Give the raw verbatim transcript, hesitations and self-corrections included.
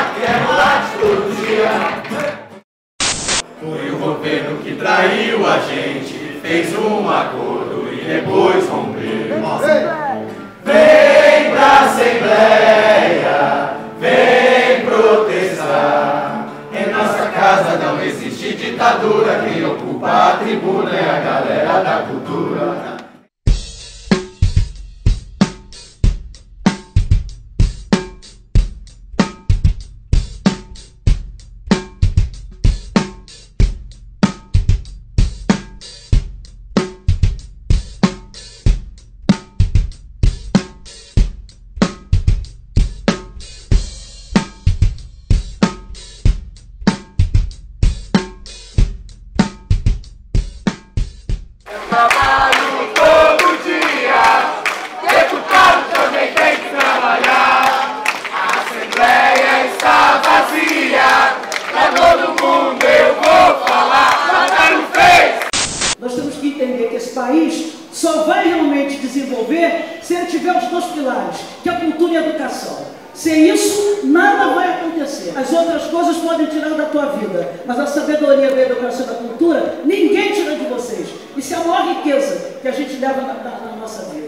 quero arte todo dia. Foi o governo que traiu a gente, fez um acordo e depois rompeu. Vem pra Assembleia, vem protestar. Em nossa casa não existe ditadura, quem ocupa a tribuna é a galera da cultura. Trabalho todo dia, deputado também tem que trabalhar. A Assembleia está vazia, pra todo mundo eu vou falar, nada não fez. Nós temos que entender que esse país só vai realmente desenvolver se ele tiver os dois pilares, que é a cultura e a educação. Sem isso, nada vai acontecer. As outras coisas podem tirar da tua vida, mas a sabedoria, a educação e a cultura, ninguém tira de vocês. Isso é a maior riqueza que a gente leva na, na, na nossa vida.